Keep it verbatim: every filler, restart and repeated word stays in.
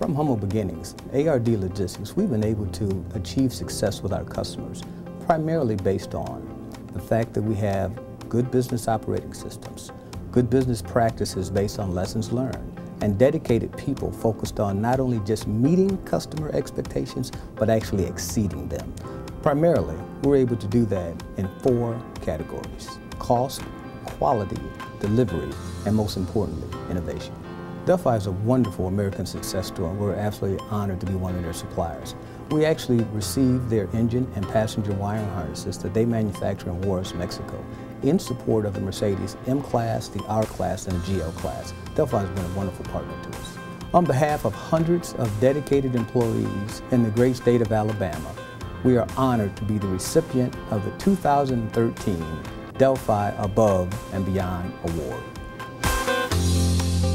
From humble beginnings, A R D Logistics, we've been able to achieve success with our customers, primarily based on the fact that we have good business operating systems, good business practices based on lessons learned, and dedicated people focused on not only just meeting customer expectations, but actually exceeding them. Primarily, we're able to do that in four categories: cost, quality, delivery, and most importantly, innovation. Delphi is a wonderful American success story, and we're absolutely honored to be one of their suppliers. We actually received their engine and passenger wiring harnesses that they manufacture in Juarez, Mexico, in support of the Mercedes M-Class, the R-Class, and the G L-Class. Delphi has been a wonderful partner to us. On behalf of hundreds of dedicated employees in the great state of Alabama, we are honored to be the recipient of the two thousand thirteen Delphi Above and Beyond Award.